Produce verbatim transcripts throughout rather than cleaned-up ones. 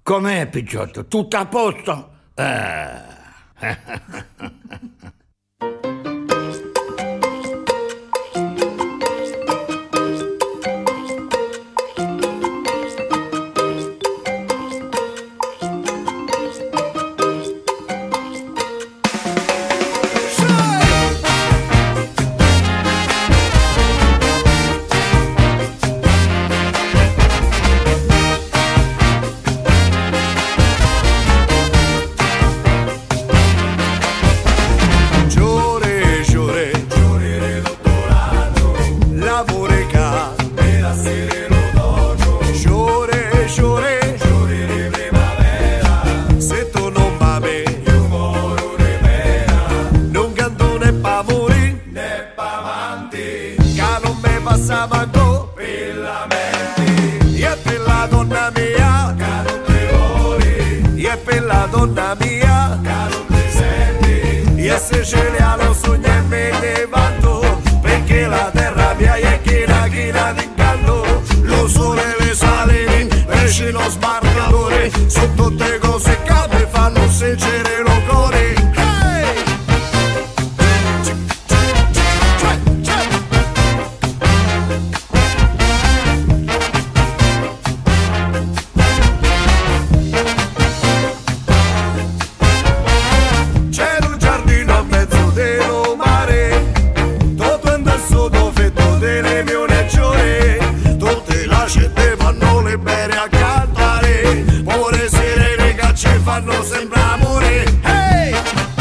Com'è, Picciotto? Tutto a posto? Eh. Manco per la mente, e per la donna mia che non ti vuole, e per la donna mia che non ti senti, e se ce li ha lo sogno e me ne vanto, perché la terra mia è china china d'incanto, lo sole le sale, pesce lo sbarcatore, sono tutte cose che mi fanno sincere lo cuore. Fanno sempre amore, hey!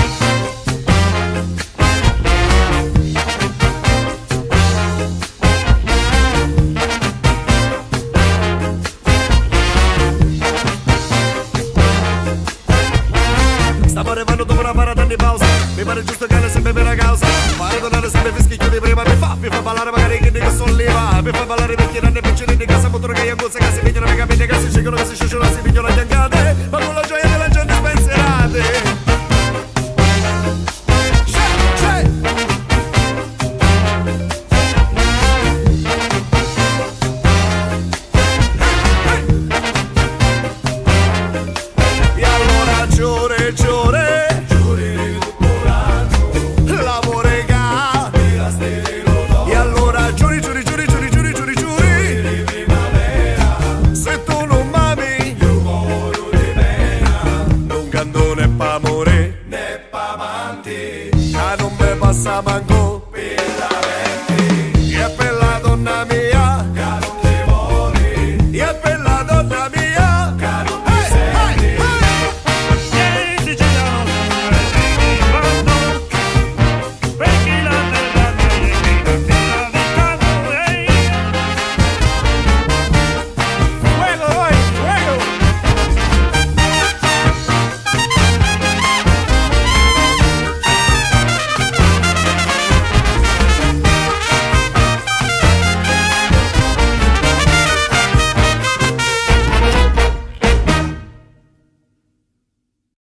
Stiamo arrivando dopo una parata di pausa, mi pare giusto che le sempre per la causa, fare donare sempre fischicchio di prima, mi fa, mi fa ballare magari che dico solleva, mi fa ballare perché non ne piccini di casa, montano che io cosa che si pigliano, mi capite che si scelgono, che si sciusciano, si pigliano le chiangate, ma con la gioia della gente spensierate. E allora giore, giore, giore di tutto l'anno, lavore ga, e allora giuri, giuri, giuri, giuri, giuri, giuri, giuri di primavera, se tu non m'ami io muoro di pena, non canto né pa' amore né pa' amanti, che non me passa manco